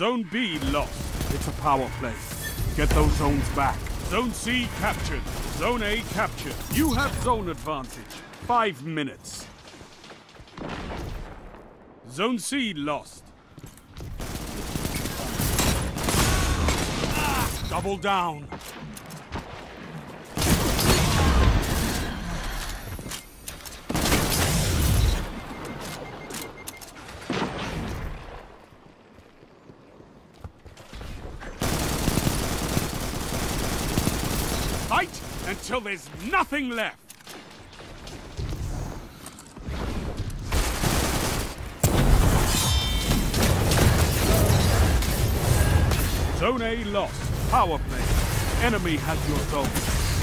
Zone B lost. It's a power play. Get those zones back. Zone C captured. Zone A captured. You have zone advantage. 5 minutes. Zone C lost. Double down. Fight until there's nothing left. Zone A lost. Power play. Enemy has your zone.